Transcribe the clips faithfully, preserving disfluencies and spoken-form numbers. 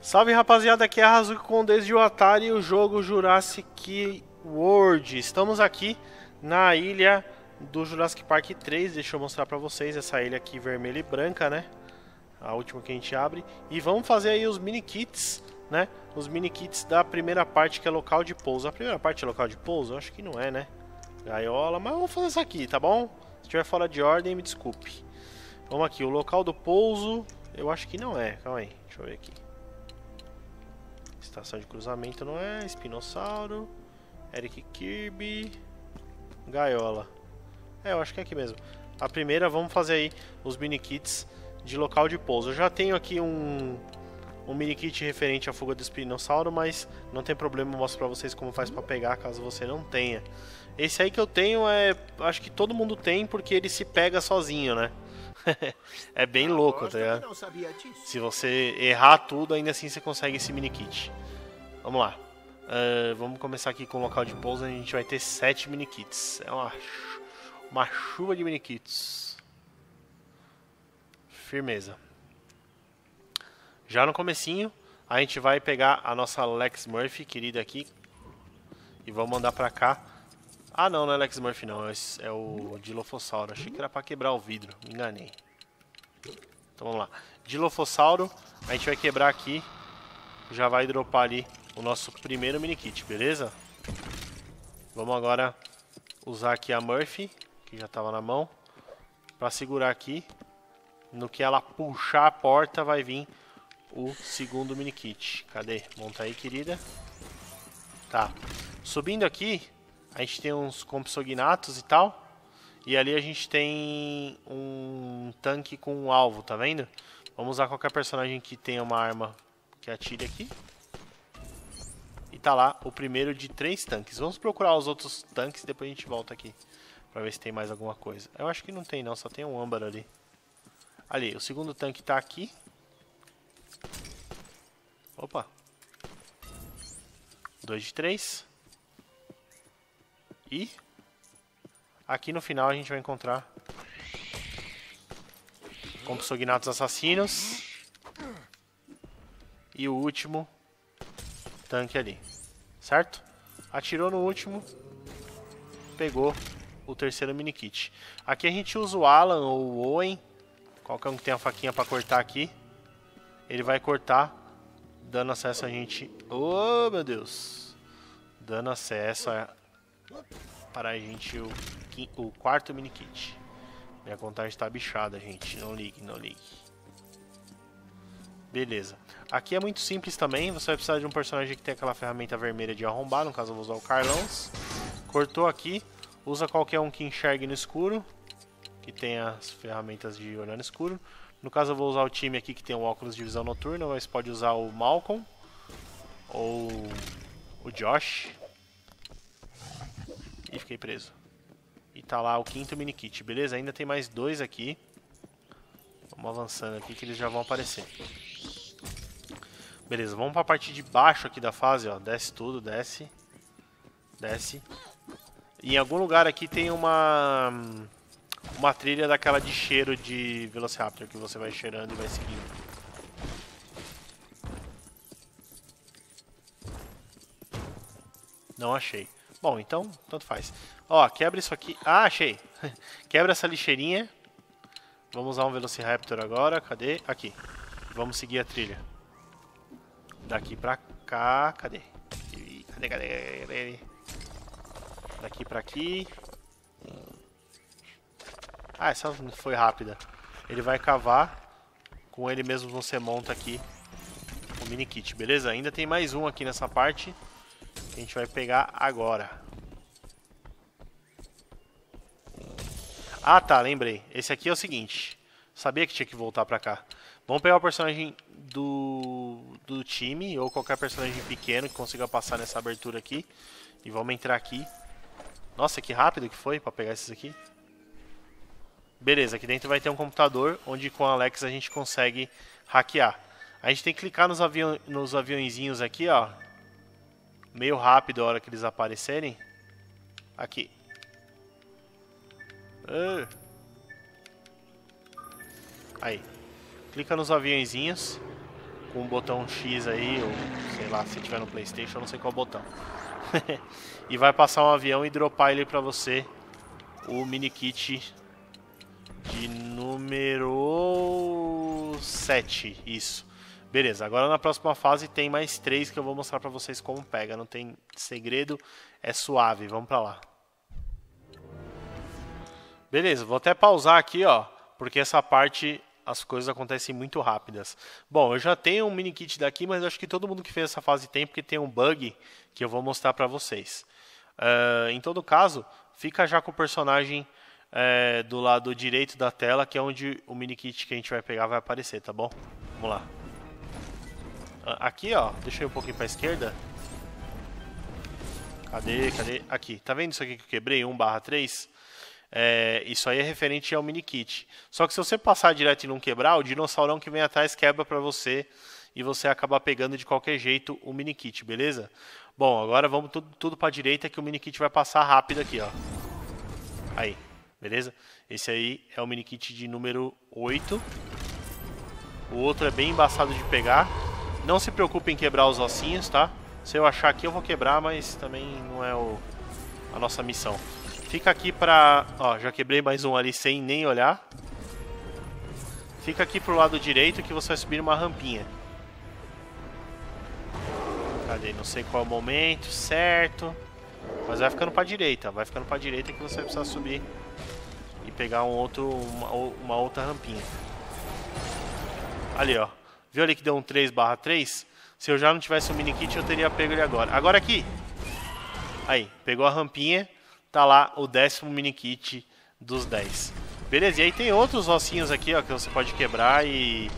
Salve rapaziada, aqui é a Hazuki com desde o Atari e o jogo Jurassic World. Estamos aqui na ilha do Jurassic Park três, deixa eu mostrar pra vocês essa ilha aqui vermelha e branca, né? A última que a gente abre. E vamos fazer aí os mini kits, né? Os mini kits da primeira parte, que é local de pouso. A primeira parte é local de pouso? Eu acho que não é, né? Gaiola, mas vamos fazer isso aqui, tá bom? Se estiver fora de ordem, me desculpe. Vamos aqui, o local do pouso, eu acho que não é. Calma aí, deixa eu ver aqui. Estação de cruzamento não é, espinossauro, Eric Kirby, gaiola. É, eu acho que é aqui mesmo. A primeira, vamos fazer aí os mini kits de local de pouso. Eu já tenho aqui um, um mini kit referente à fuga do espinossauro, mas não tem problema, eu mostro pra vocês como faz pra pegar, caso você não tenha. Esse aí que eu tenho é, acho que todo mundo tem, porque ele se pega sozinho, né? É bem louco, tá ligado? Se você errar tudo, ainda assim você consegue esse mini kit. Vamos lá. Uh, vamos começar aqui com o local de pouso. A gente vai ter sete mini kits. É uma, uma chuva de mini kits. Firmeza. Já no comecinho, a gente vai pegar a nossa Lex Murphy querida aqui e vamos mandar pra cá. Ah não, não é Lex Murphy não, é o Dilophosauro. Achei que era pra quebrar o vidro, me enganei. Então vamos lá. Dilophosauro, a gente vai quebrar aqui. Já vai dropar ali o nosso primeiro mini kit, beleza? Vamos agora usar aqui a Murphy, que já estava na mão, para segurar aqui. No que ela puxar a porta, vai vir o segundo mini kit. Cadê? Monta aí, querida. Tá. Subindo aqui, a gente tem uns compsognatos e tal. E ali a gente tem um tanque com um alvo, tá vendo? Vamos usar qualquer personagem que tenha uma arma que atire aqui. E tá lá o primeiro de três tanques. Vamos procurar os outros tanques e depois a gente volta aqui pra ver se tem mais alguma coisa. Eu acho que não tem não, só tem um âmbar ali. Ali, o segundo tanque tá aqui. Opa. Dois de três. E aqui no final a gente vai encontrar compsognatos assassinos. E o último tanque ali. Certo? Atirou no último. Pegou o terceiro mini kit. Aqui a gente usa o Alan ou o Owen. Qualquer um que tenha a faquinha para cortar aqui. Ele vai cortar, dando acesso a gente... Oh, meu Deus! Dando acesso a... para a gente o, o quarto mini kit. Minha contagem está bichada, gente. Não ligue, não ligue. Beleza. Aqui é muito simples também. Você vai precisar de um personagem que tem aquela ferramenta vermelha de arrombar. No caso eu vou usar o Carlãos. Cortou aqui. Usa qualquer um que enxergue no escuro, que tem as ferramentas de olhar no escuro. No caso eu vou usar o time aqui que tem o óculos de visão noturna. Mas pode usar o Malcolm ou o Josh. E fiquei preso. E tá lá o quinto mini kit, beleza? Ainda tem mais dois aqui. Vamos avançando aqui que eles já vão aparecer. Beleza, vamos pra parte de baixo aqui da fase, ó. Desce tudo, desce. Desce. E em algum lugar aqui tem uma... uma trilha daquela de cheiro de Velociraptor, que você vai cheirando e vai seguindo. Não achei. Bom, então, tanto faz. Ó, quebra isso aqui. Ah, achei. Quebra essa lixeirinha. Vamos usar um Velociraptor agora. Cadê? Aqui. Vamos seguir a trilha. Daqui pra cá. Cadê? Cadê, cadê, cadê? Daqui pra aqui. Ah, essa foi rápida. Ele vai cavar. Com ele mesmo você monta aqui o mini kit, beleza? Ainda tem mais um aqui nessa parte que a gente vai pegar agora. Ah, tá, lembrei. Esse aqui é o seguinte. Sabia que tinha que voltar pra cá. Vamos pegar o personagem do, do time, ou qualquer personagem pequeno que consiga passar nessa abertura aqui. E vamos entrar aqui. Nossa, que rápido que foi pra pegar esses aqui. Beleza, aqui dentro vai ter um computador, onde com a Alex a gente consegue hackear. A gente tem que clicar nos, avião, nos aviãozinhos aqui, ó. Meio rápido a hora que eles aparecerem. Aqui. Uh. Aí. Clica nos aviãozinhos. com o botão X aí, ou sei lá, se tiver no PlayStation, eu não sei qual botão. E vai passar um avião e dropar ele pra você, o mini kit de número sete, isso. Beleza, agora na próxima fase tem mais três que eu vou mostrar pra vocês como pega. Não tem segredo, é suave, vamos pra lá. Beleza, vou até pausar aqui, ó, porque essa parte as coisas acontecem muito rápidas. Bom, eu já tenho um mini kit daqui, mas acho que todo mundo que fez essa fase tem, porque tem um bug que eu vou mostrar pra vocês. Uh, em todo caso, fica já com o personagem uh, do lado direito da tela, que é onde o mini kit que a gente vai pegar vai aparecer, tá bom? Vamos lá. Uh, aqui, ó, deixa eu ir um pouquinho pra esquerda. Cadê, cadê? Aqui, tá vendo isso aqui que eu quebrei? um barra três? É, isso aí é referente ao mini kit. Só que se você passar direto e não quebrar, o dinossaurão que vem atrás quebra pra você e você acaba pegando de qualquer jeito o mini kit, beleza? Bom, agora vamos tudo, tudo pra direita que o mini kit vai passar rápido aqui, ó. Aí, beleza? Esse aí é o mini kit de número oito. O outro é bem embaçado de pegar. Não se preocupe em quebrar os ossinhos, tá? Se eu achar aqui eu vou quebrar, mas também não é o, a nossa missão. Fica aqui pra... Ó, já quebrei mais um ali sem nem olhar. Fica aqui pro lado direito que você vai subir uma rampinha. Cadê? Não sei qual é o momento certo. Mas vai ficando pra direita. Vai ficando pra direita que você vai precisar subir e pegar um outro, uma, uma outra rampinha. Ali, ó. Viu ali que deu um três barra três? Se eu já não tivesse um mini kit, eu teria pego ele agora. Agora aqui. Aí, pegou a rampinha. Tá lá o décimo mini kit dos dez. Beleza, e aí tem outros ossinhos aqui, ó, que você pode quebrar e...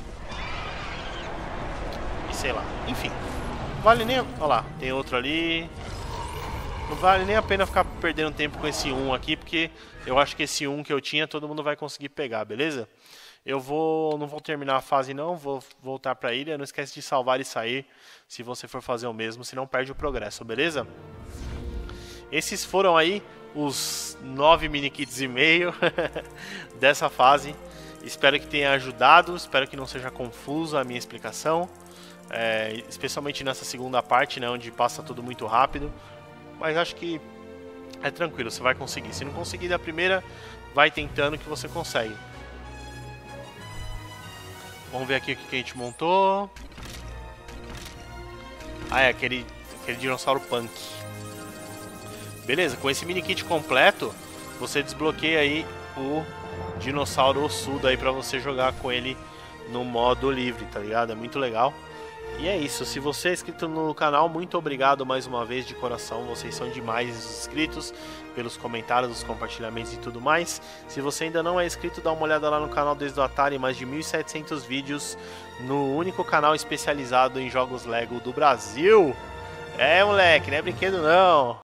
E sei lá, enfim. Não vale nem... Olha lá, tem outro ali. Não vale nem a pena ficar perdendo tempo com esse um aqui, porque eu acho que esse um que eu tinha, todo mundo vai conseguir pegar, beleza? Eu vou... Não vou terminar a fase não, vou voltar pra ilha. Não esquece de salvar e sair, se você for fazer o mesmo, senão perde o progresso, beleza? Esses foram aí os nove mini kits e meio dessa fase. Espero que tenha ajudado, espero que não seja confusa a minha explicação, é, especialmente nessa segunda parte, né, onde passa tudo muito rápido, mas acho que é tranquilo, você vai conseguir. Se não conseguir da primeira, vai tentando que você consegue. Vamos ver aqui o que a gente montou. Ah, é aquele, aquele dinossauro punk. Beleza, com esse mini kit completo, você desbloqueia aí o dinossauro ossudo aí pra você jogar com ele no modo livre, tá ligado? É muito legal. E é isso, se você é inscrito no canal, muito obrigado mais uma vez de coração. Vocês são demais os inscritos, pelos comentários, os compartilhamentos e tudo mais. Se você ainda não é inscrito, dá uma olhada lá no canal Desde o Atari, mais de mil e setecentos vídeos no único canal especializado em jogos Lego do Brasil. É, moleque, não é brinquedo não.